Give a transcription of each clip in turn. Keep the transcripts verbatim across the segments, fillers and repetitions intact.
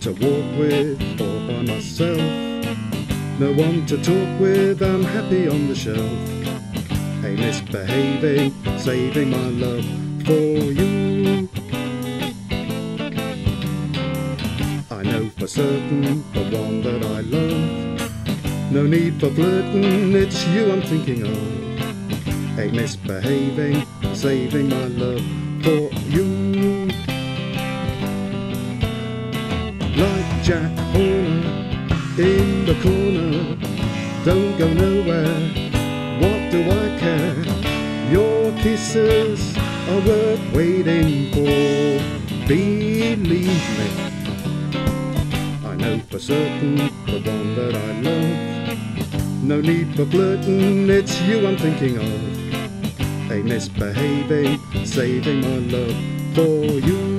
to walk with or by myself. No one to talk with, I'm happy on the shelf. Ain't misbehaving, saving my love for you. I know for certain the one that I love. No need for flirting, it's you I'm thinking of. Ain't misbehaving, saving my love for you. Like Jack Horner in the corner, don't go nowhere, what do I care? Your kisses are worth waiting for, believe me. I know for certain the one that I love. No need for flirting, it's you I'm thinking of. Ain't misbehaving, saving my love for you.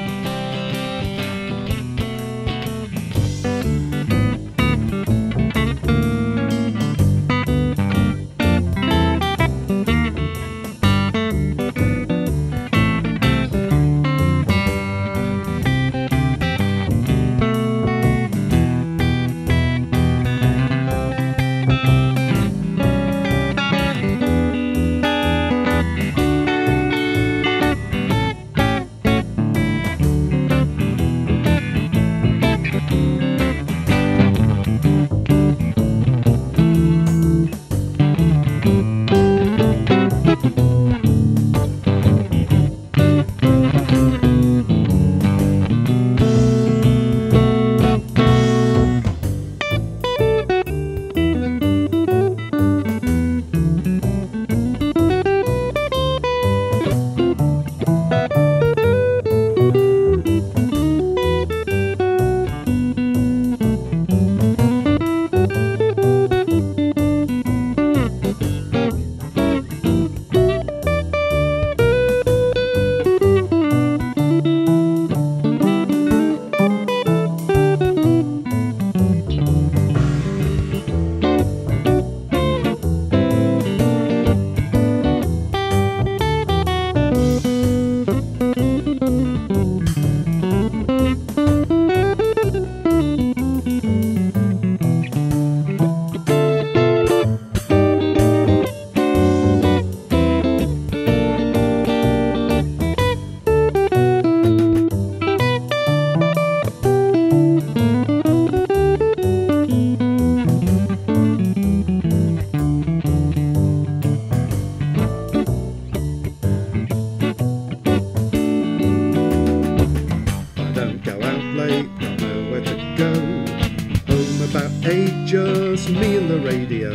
Just me and the radio.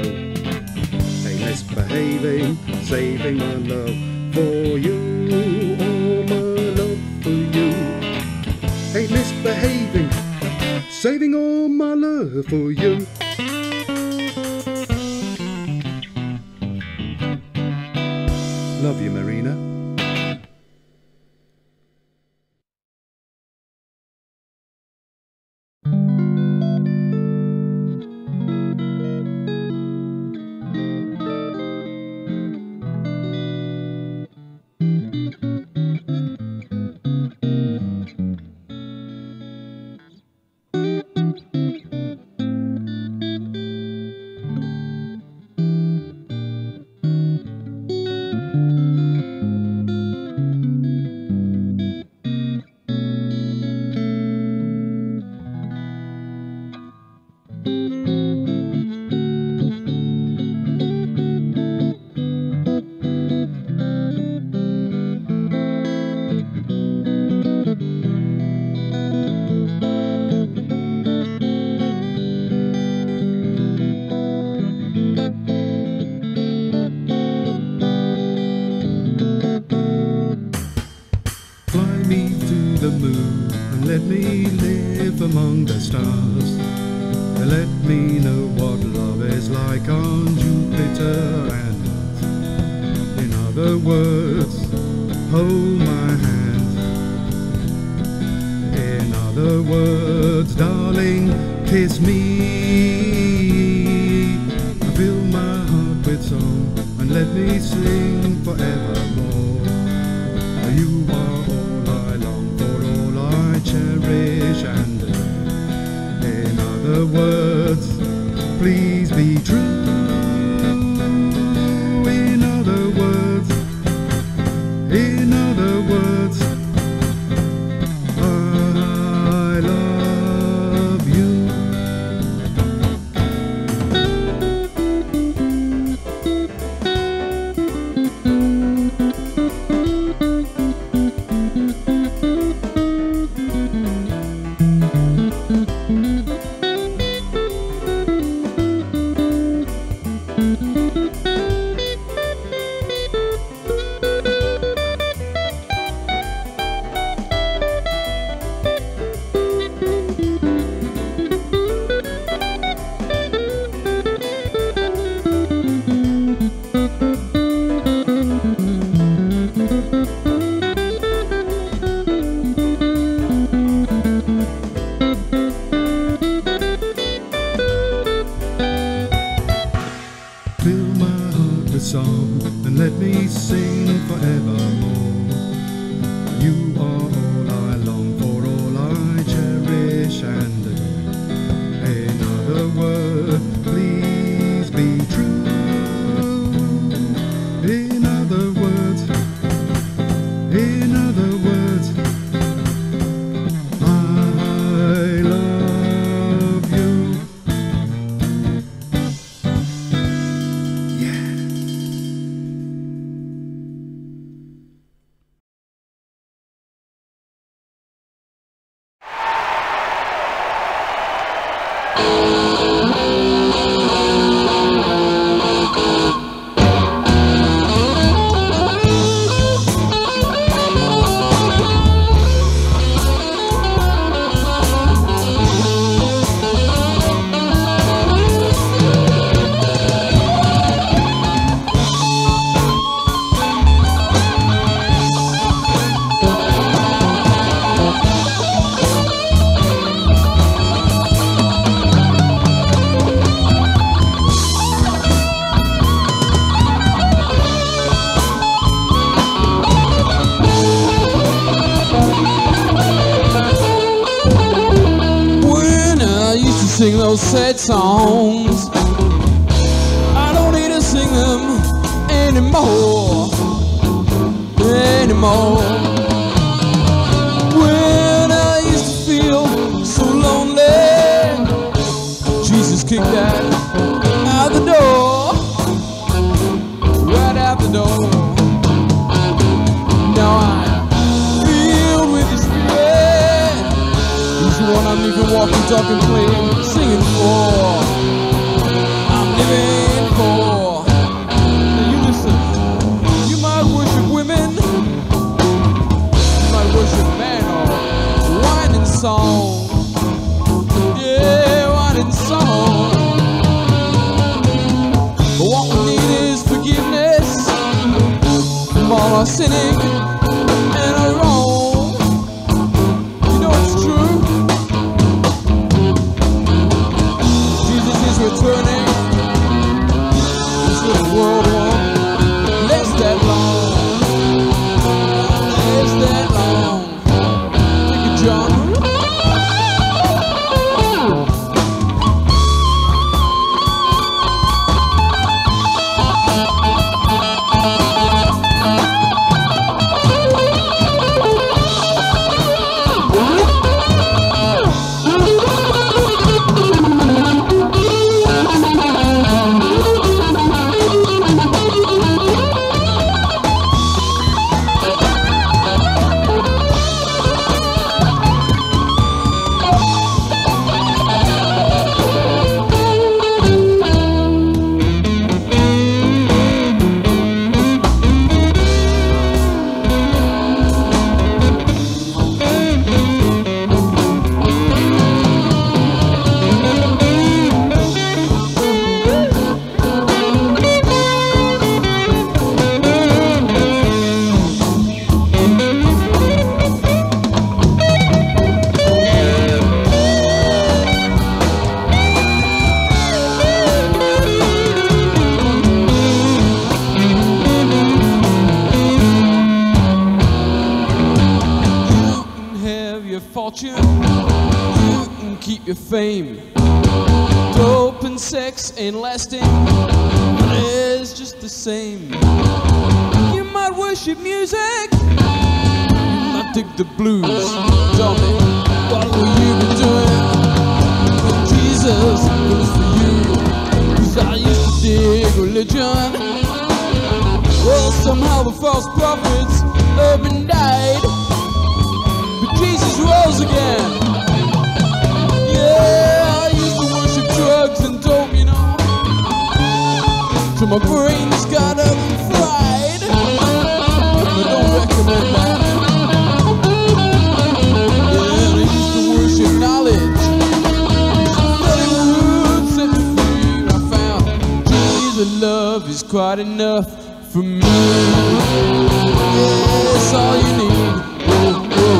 Ain't misbehaving, saving my love for you. All my love for you. Ain't misbehaving, saving all my love for you. Love you, Marina. The moon and let me live among the stars. Let me know what love is like on Jupiter and Mars. In other words, hold my hand. In other words, darling, kiss me. Fill my heart with song and let me sing forevermore. You are all I long for, all I cherish and adore. sing those sad songs. I don't need to sing them anymore, anymore. When I used to feel so lonely, Jesus kicked that out the door, right out the door. Now I'm filled with His Spirit. He's the one I'm even walking, talking, playing, singing for. I'm living for. Now you listen. You might worship women, you might worship man or wine and song. Yeah, wine and song. But what we need is forgiveness from all our sinning and our wrong. You know it's true. Jesus is returning. This little world won't last that long. Last that long. Thank you, John. Fortune, you can keep your fame. Dope and sex ain't lasting, but it's just the same. You might worship music, you might dig the blues. Tell me, what will you be doing when Jesus comes for you? 'Cause I used to dig religion. Well, somehow the false prophets have been died, Jesus rose again. Yeah, I used to worship drugs and dope, you know, till my brain's got up and fried. I don't recommend that. Yeah, I used to worship knowledge. Letting roots set me free. I found Jesus' love is quite enough for me. Yeah, that's all you need. Whoa, whoa.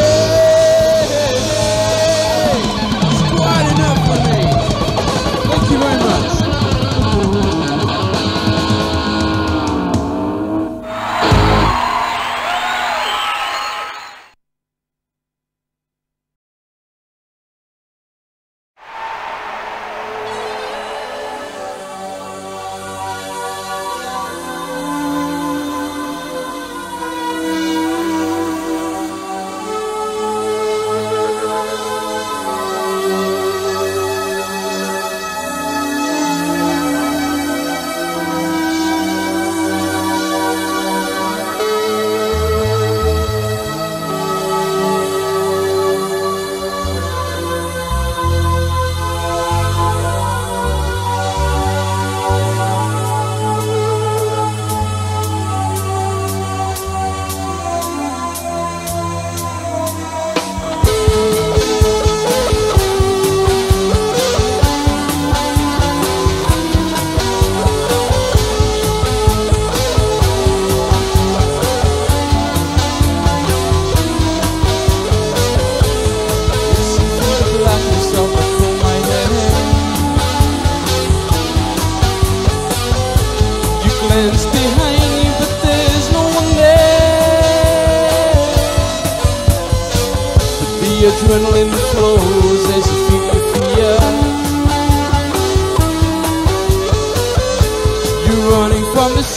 Thank you very much. adrenaline flows as you feel the fear.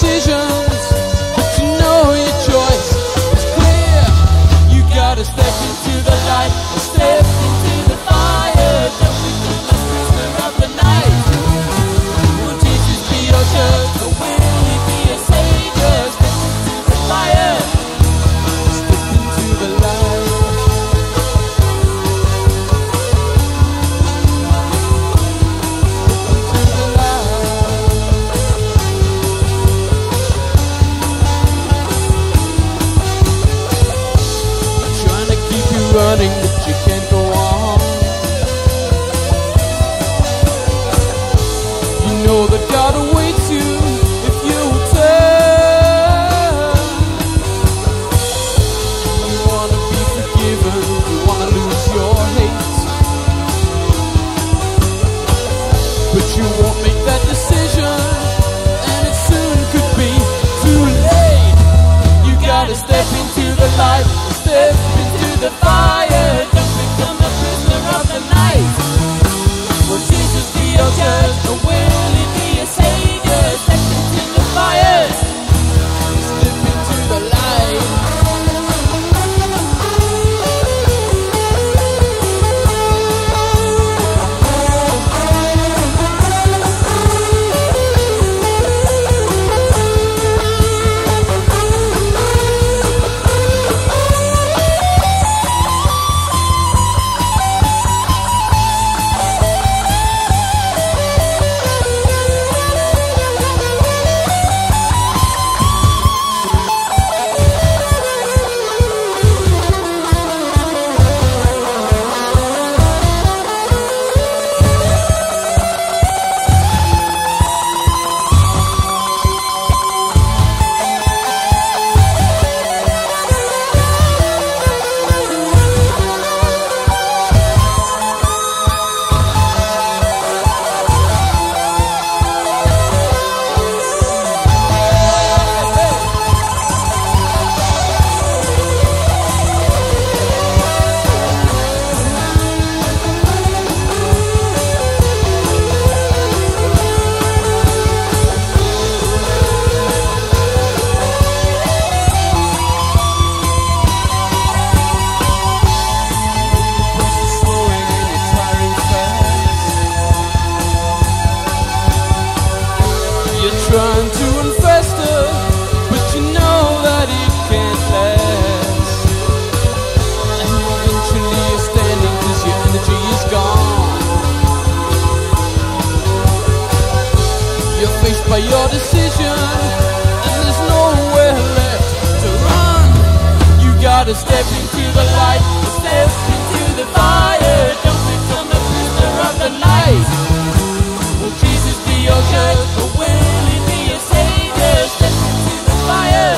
decisions, but you know your choice is clear. You gotta step into the light, step into the fire. Don't become a prisoner of the night. Will Jesus be your judge, or will he be a savior? Step into the fire, step into the light. Running, but you can't go on. You know that God awaits you if you turn. You wanna be forgiven, you wanna lose your hate, but you won't make that decision, and it soon could be too late. You gotta step into the light, step into the fire. Don't become a prisoner of the night. Will Jesus be your judge, or will he be a savior? Step into the fire, step into the light. Trying to infester, but you know that it can't last. And eventually you're standing cause your energy is gone. You're faced by your decision, and there's nowhere left to run. You gotta step into the light, step into the fire. Don't become a prisoner of the night. Will Jesus be your judge, or will he be a savior? Step into the fire,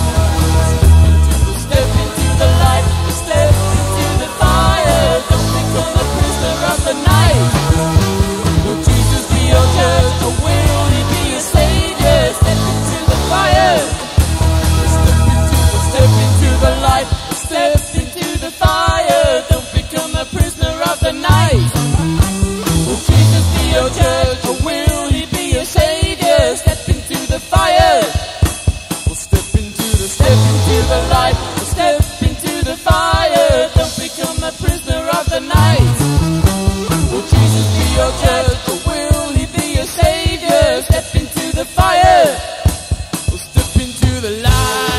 step into the light, step into the fire. Don't become a prisoner of the night. Will Jesus be your judge, or will he be a savior? Step into the fire, step into the, step into the light, step into the fire. Don't become a prisoner of the night. Will Jesus be your judge, or will he be a savior? Step into the fire. We'll step into the, step into the light. We'll step into the fire. Don't become a prisoner of the night. Will Jesus be your judge, or will he be a savior? Step into the fire. We'll step into the light.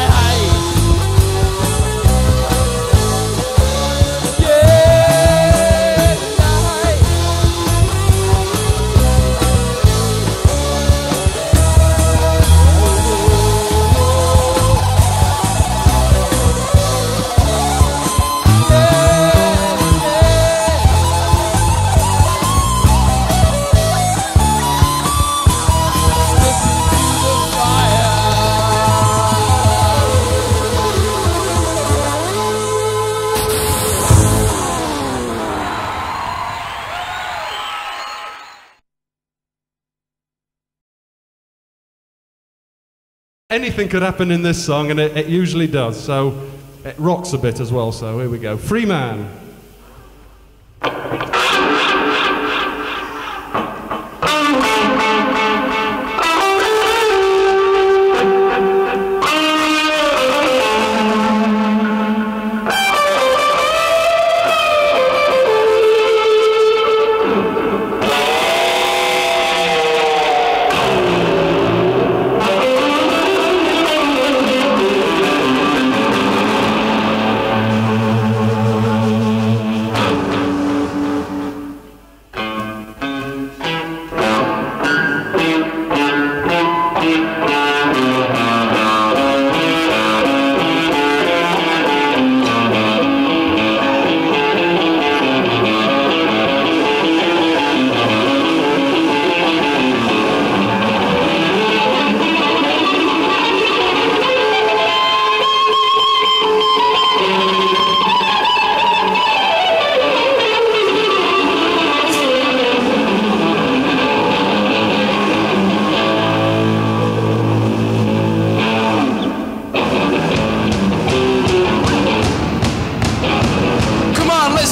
Anything could happen in this song, and it, it usually does, so it rocks a bit as well, so here we go. Free Man.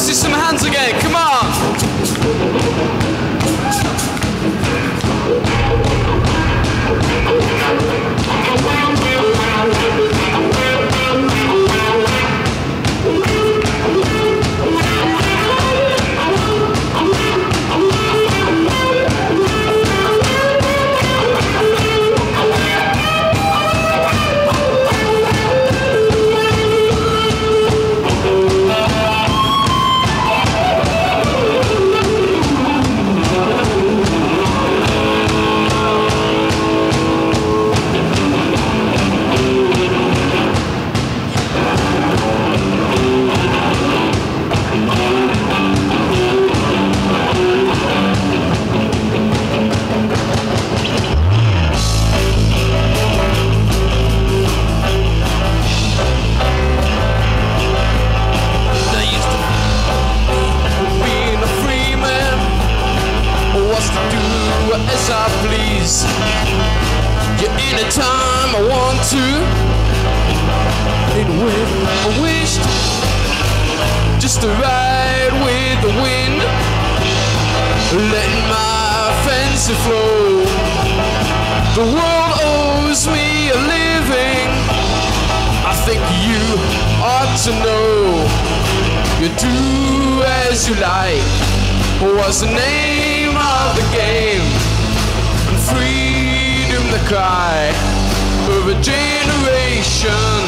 see some hands again, come on! As I please, yeah, anytime I want to, and when I wished, just to ride with the wind, letting my fancy flow. The world owes me a living, I think you ought to know. You do as you like, what's the name of the game? Freedom, the cry of a generation.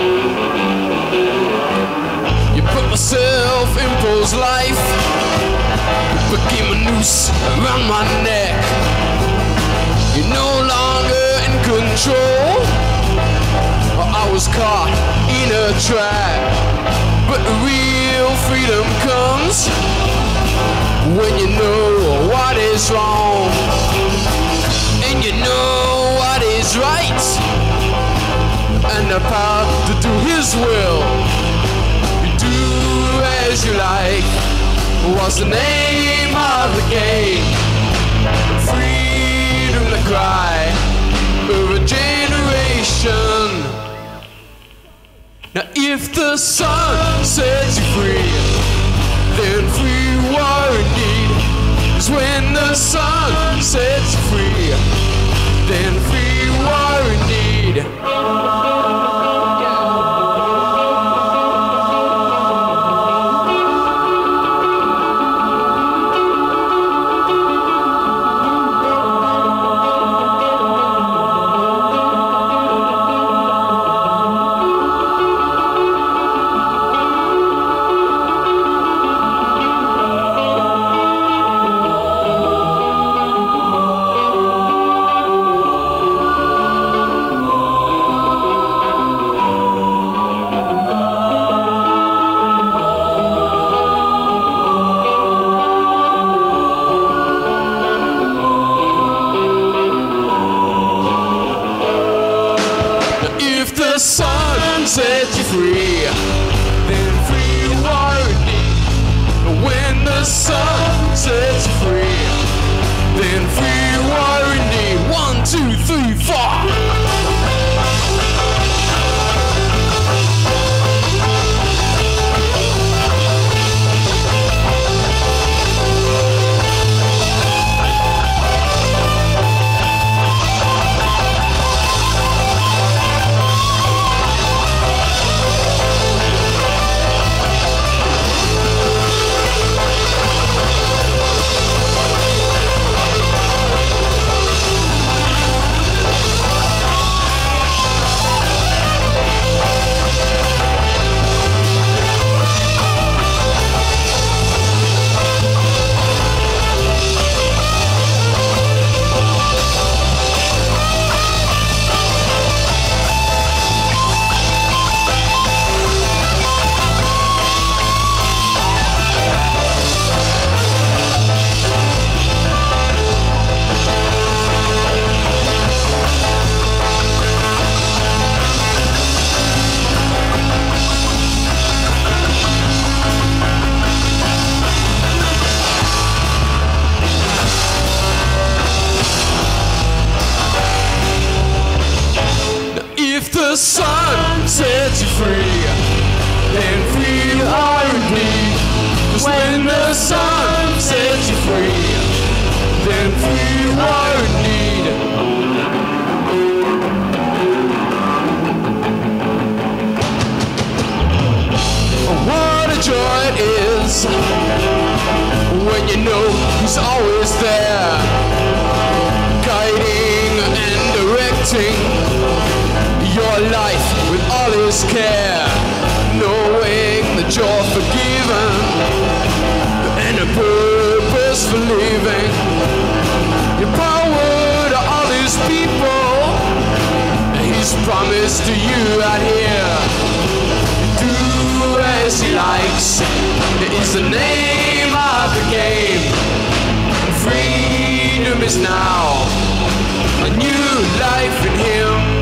You put myself in Paul's life, you became a noose around my neck. You're no longer in control. I was caught in a trap, but real freedom comes when you know what is wrong and you know what is right, and the power to do His will. You do as you like. What's the name of the game? Freedom, the cry of a generation. Now if the sun sets you free, then free war indeed. 'Cause when the sun sets you free, then free war indeed. the sun sets you free, then free won't need. What a joy it is when you know he's always there, guiding and directing your life with all his care, knowing that you're forgiven and a purpose for living. Your power to all these people, he's promised to you out here. Do as he likes, it is the name of the game. Freedom is now, a new life in him.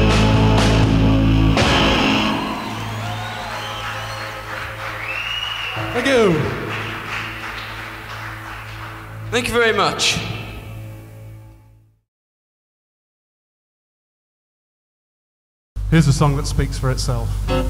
Thank you. Thank you very much. Here's a song that speaks for itself.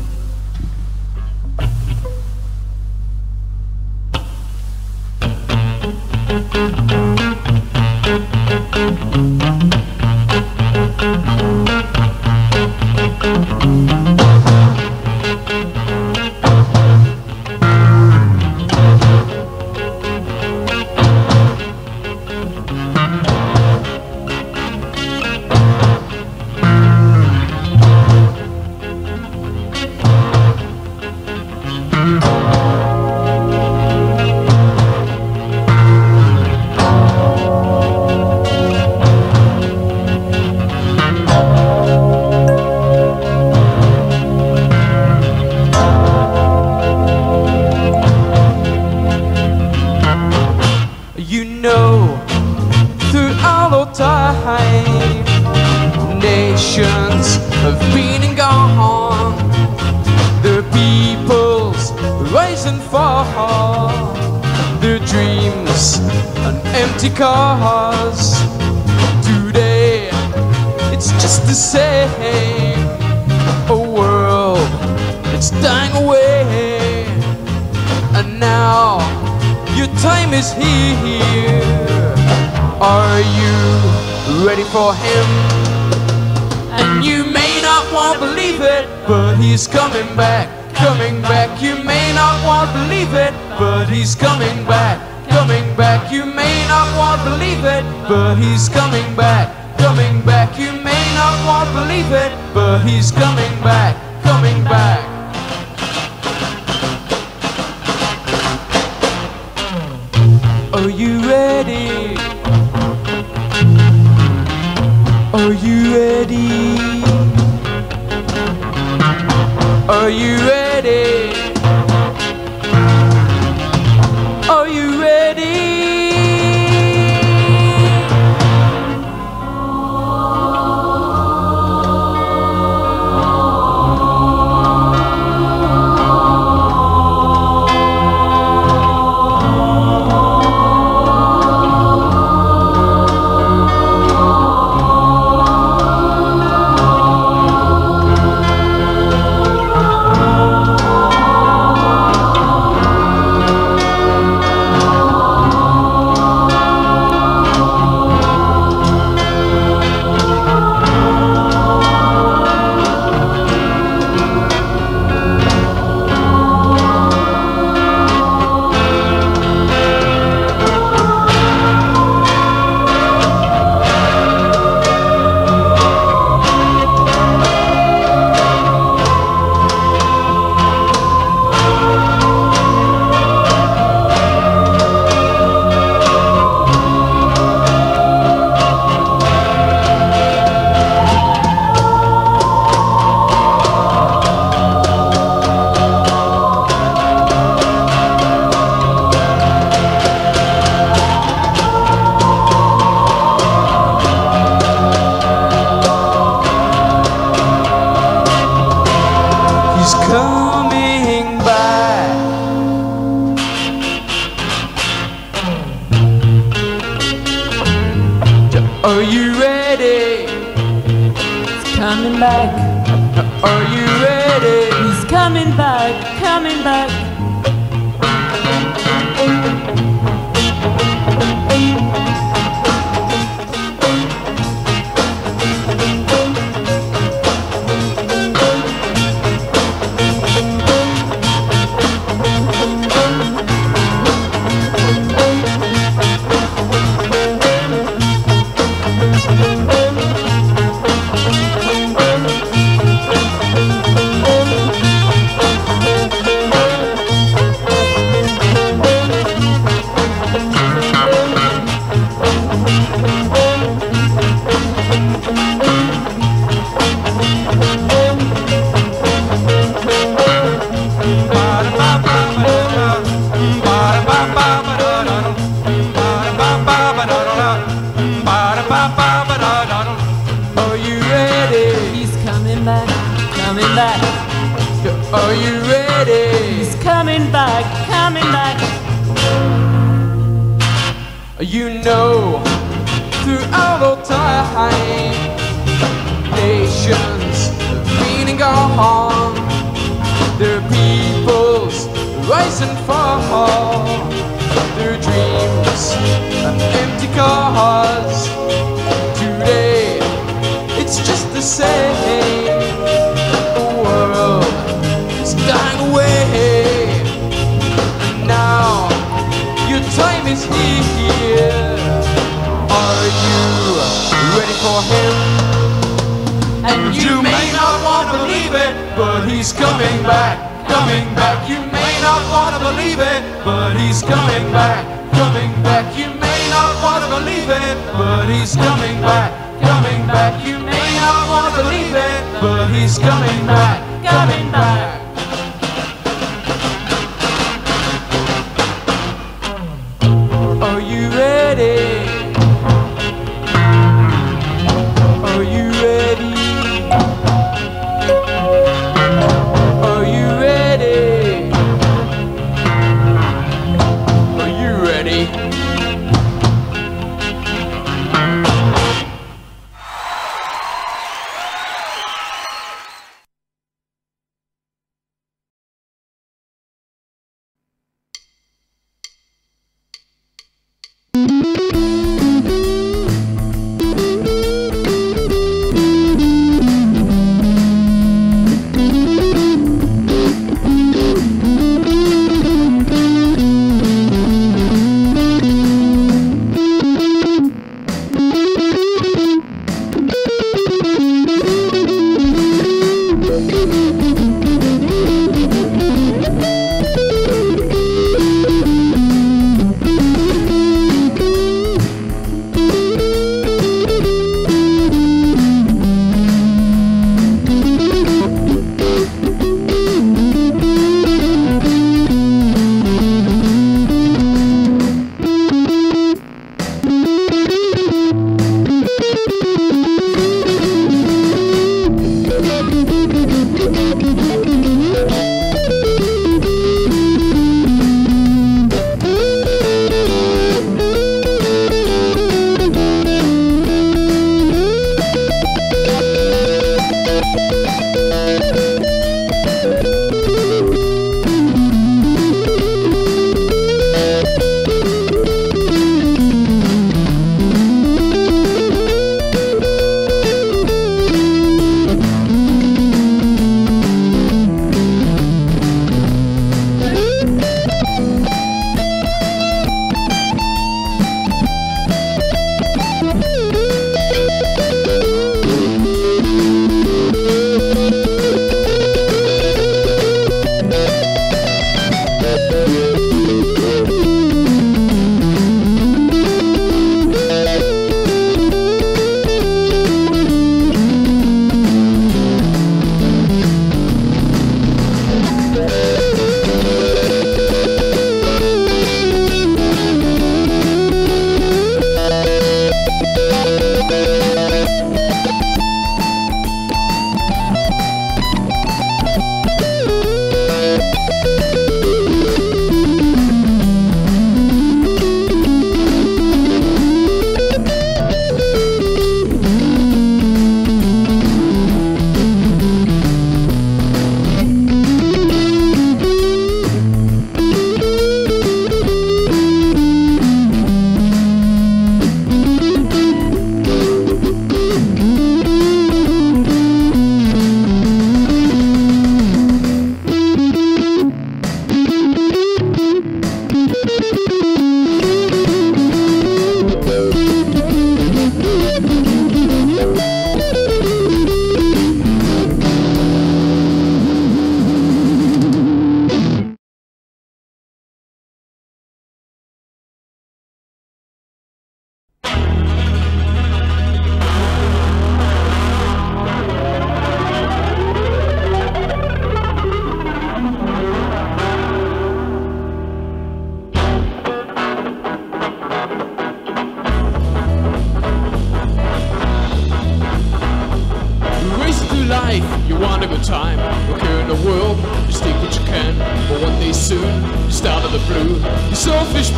Nations have been and gone, their peoples rise and fall, their dreams an empty cause. Today it's just the same, a world that's dying away, and now your time is here. Are you ready for him? And you may not want to believe it, but he's coming back, coming back. You may not want to believe it, but he's coming back, coming back. You may not want to believe it, but he's coming back, coming back. You may not want to believe it, but he's coming back, coming back. Are you ready? Are you ready? Are you ready? Are you ready? Are you ready? He's coming back. Are you ready? He's coming back, coming back. You know, throughout all time, nations have been and gone. Their peoples rise and fall. Their dreams are empty cars. Today, it's just the same. The world is dying away. And now, your time is here. Are you ready for him? And you may not want to believe it, but he's coming back, coming back. You may not want to believe it, but he's coming back, coming back. You may not want to believe it, but he's coming back, coming back. You may not want to believe it, but he's coming back, coming back. Are you ready? Are you ready? Are you ready? Are you ready?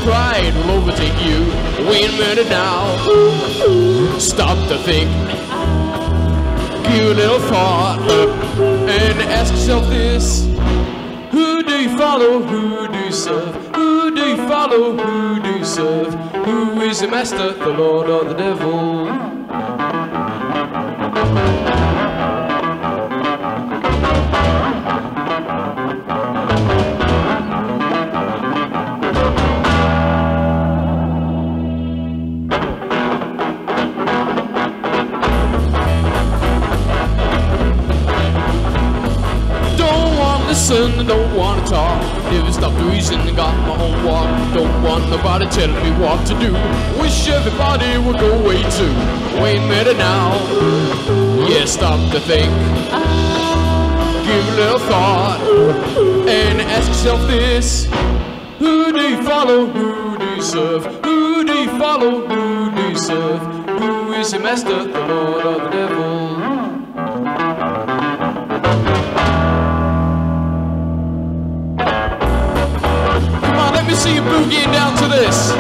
pride will overtake you. Wait a minute now. Stop to think. Give a little thought and ask yourself this. Who do you follow? Who do you serve? Who do you follow? Who do you serve? Who is your master, the Lord or the devil? I don't wanna talk, never stop to reason, I got my own walk. Don't want nobody telling me what to do. Wish everybody would go away too. Wait a minute now, yeah, stop to think. Give a little thought and ask yourself this. Who do you follow? Who do you serve? Who do you follow? Who do you serve? Who is your master, the Lord or the devil? Let me see you boogieing down to this.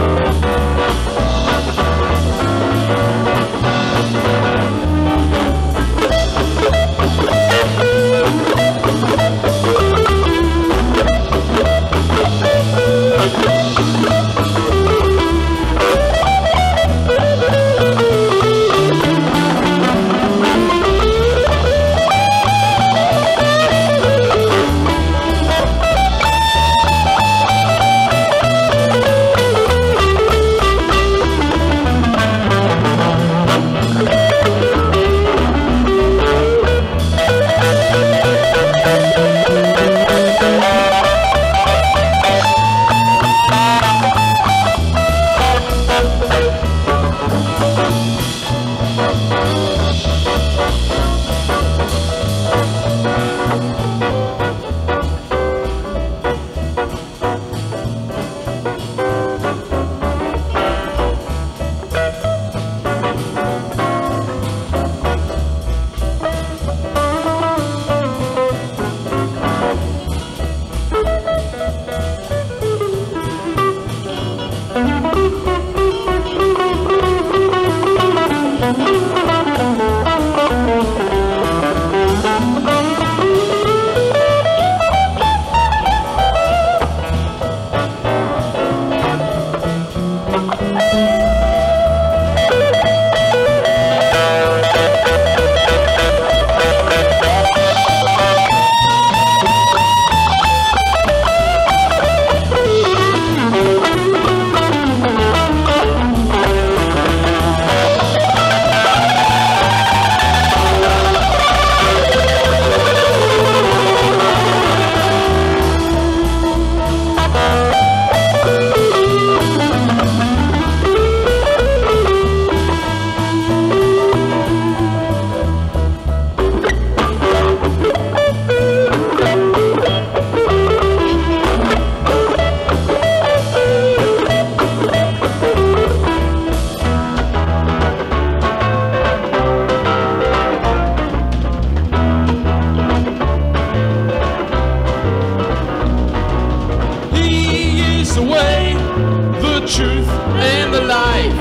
Truth and the life.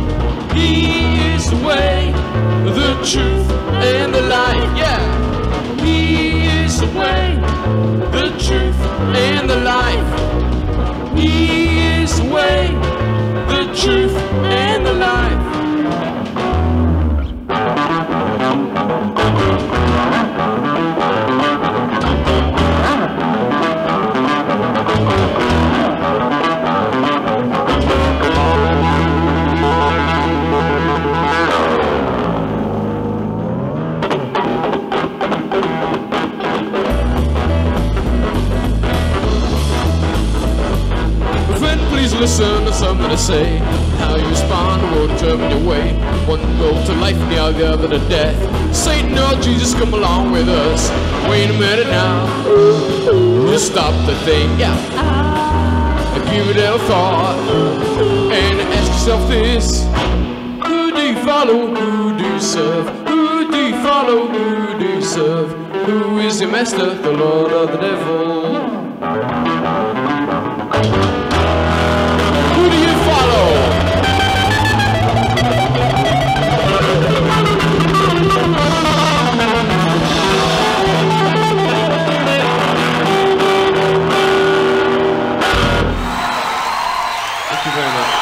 He is the way, the truth and the life. Yeah. He is the way, the truth and the life. He is the way, the truth and the life. Listen to something to say. How you respond will determine your way. One go to life and the other to death. Satan or Jesus, come along with us. Wait a minute now. Just stop the thing, yeah. Give it a thought and ask yourself this. Who do you follow? Who do you serve? Who do you follow? Who do you serve? Who is your master, the Lord or the devil? very much.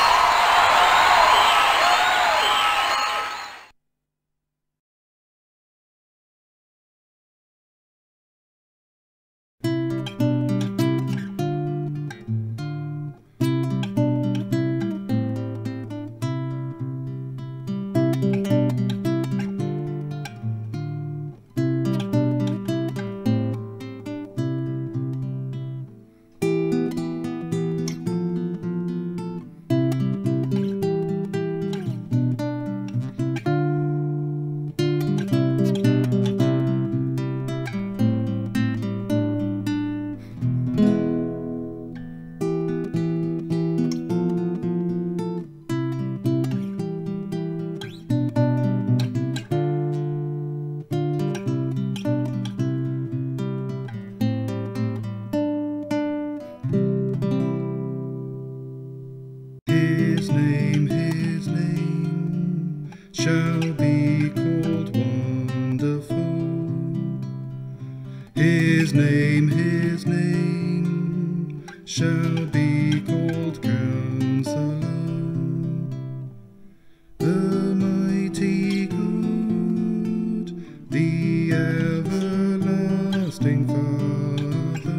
His name, his name shall be called Wonderful. His name, his name shall be called Counselor. The mighty God, the everlasting Father,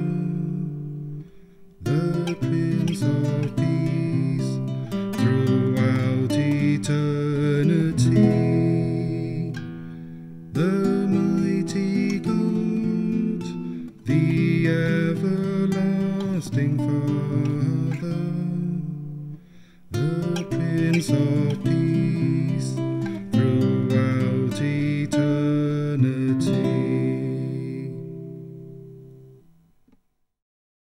the Prince of Peace throughout eternity, the mighty God, the everlasting Father, the Prince of Peace.